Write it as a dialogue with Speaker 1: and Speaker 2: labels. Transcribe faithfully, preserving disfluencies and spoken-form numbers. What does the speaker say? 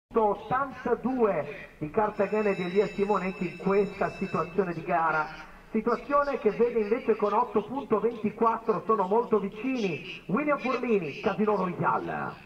Speaker 1: ottantadue di Cartagena e di Elia Simonetti in questa situazione di gara, situazione che vede invece con otto punto ventiquattro sono molto vicini William Formini, Casino Royale.